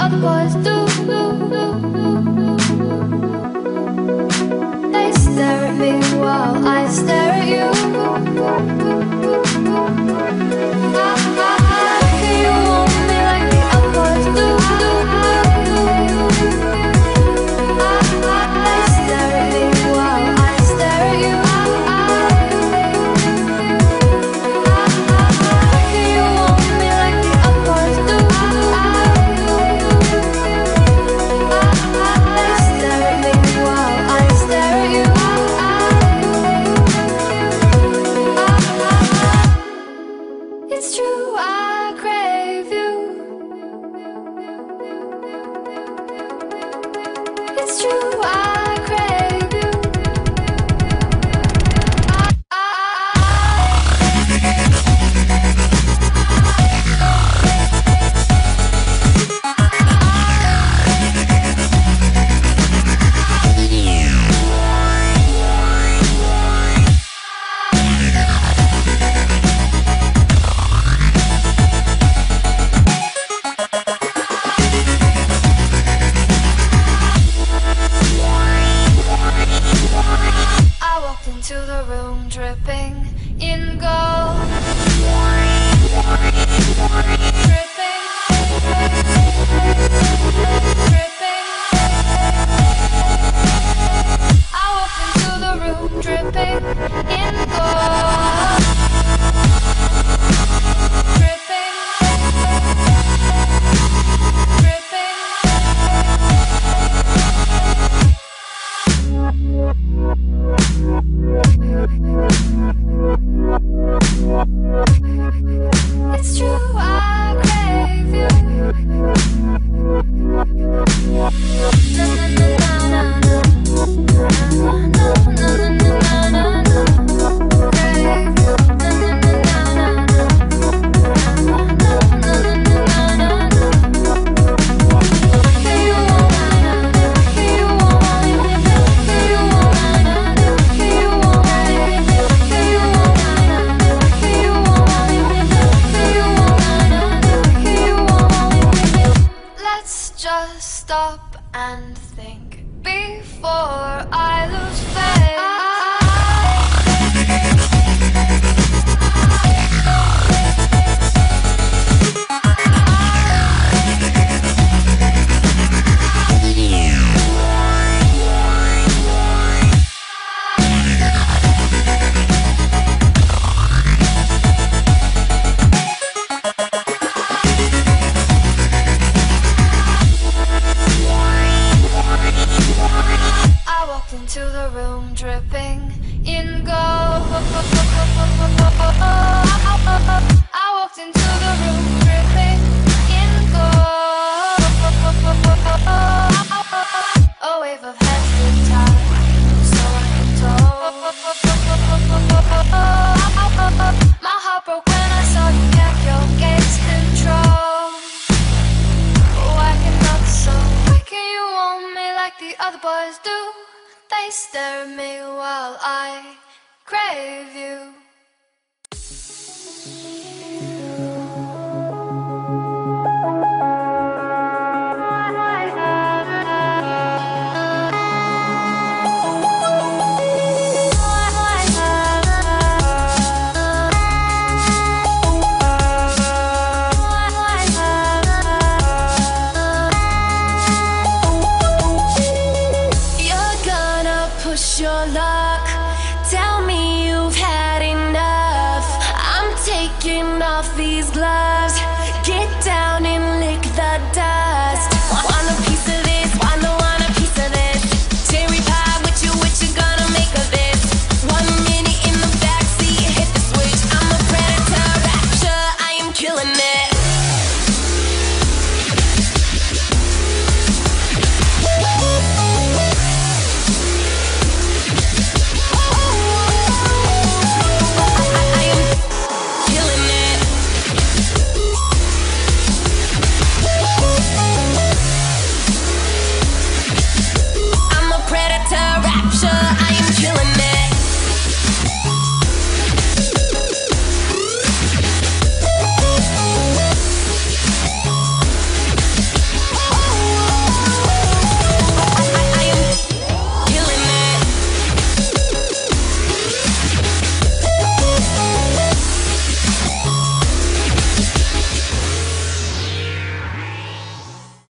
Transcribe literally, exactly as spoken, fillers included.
other boys do. They stare at me while I stare at you. You want me like the other boys do. They stare at me while I stare at you. You want me like the other boys do. They stare at me while I stare at you. It's true, I crave you. It's true, I crave you. I walked into the room dripping in gold. Dripping, dripping. I walked into the room dripping in gold. Dripping, dripping. It's true, I crave you. Na na na na na na na na na na. Crave you. Na na na na na na na na na. You want me, you want me, you want me, you want me. Let's just stop and think before I lose faith. I walked into the room dripping in gold. I walked into the room dripping in gold. A wave of heads with time, so I can told. My heart broke when I saw you kept your gaze control. Why cannot so? Why can you want me like the other boys do? They stare at me while I crave you.